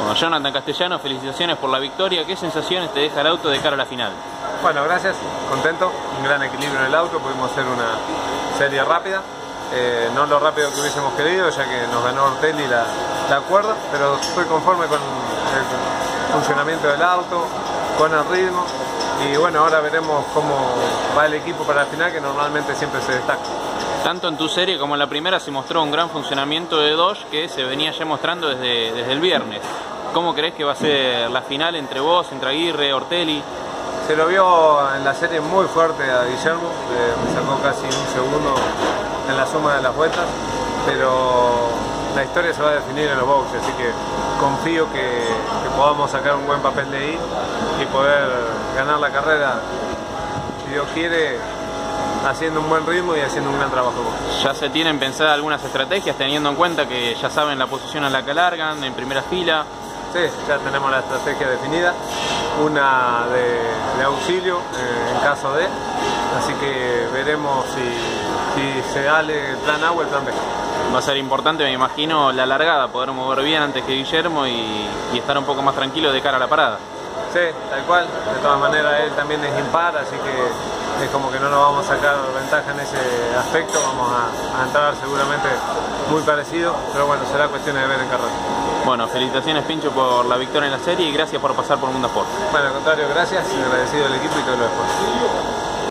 Bueno, Jonathan Castellano, felicitaciones por la victoria. ¿Qué sensaciones te deja el auto de cara a la final? Bueno, gracias, contento, un gran equilibrio en el auto, pudimos hacer una serie rápida, no lo rápido que hubiésemos querido, ya que nos ganó Ortelli la cuerda, pero estoy conforme con el funcionamiento del auto, con el ritmo, y bueno, ahora veremos cómo va el equipo para la final, que normalmente siempre se destaca. Tanto en tu serie como en la primera se mostró un gran funcionamiento de Dodge que se venía ya mostrando desde el viernes. ¿Cómo crees que va a ser la final entre vos, entre Aguirre, Ortelli? Se lo vio en la serie muy fuerte a Guillermo, me sacó casi un segundo en la suma de las vueltas, pero la historia se va a definir en los boxes, así que confío que podamos sacar un buen papel de ahí y poder ganar la carrera, si Dios quiere, haciendo un buen ritmo y haciendo un gran trabajo. ¿Ya se tienen pensadas algunas estrategias teniendo en cuenta que ya saben la posición en la que largan, en primera fila? Sí, ya tenemos la estrategia definida, una de auxilio en caso de, así que veremos si se sale el plan A o el plan B. Va a ser importante, me imagino, la largada, poder mover bien antes que Guillermo y estar un poco más tranquilo de cara a la parada. Sí, tal cual, de todas maneras él también es impar, así que es como que no nos vamos a sacar ventaja en ese aspecto, vamos a entrar seguramente muy parecido, pero bueno, será cuestión de ver en carrera. Bueno, felicitaciones Pincho por la victoria en la serie y gracias por pasar por Mundo Sport. Bueno, al contrario, gracias, agradecido al equipo y todo lo después.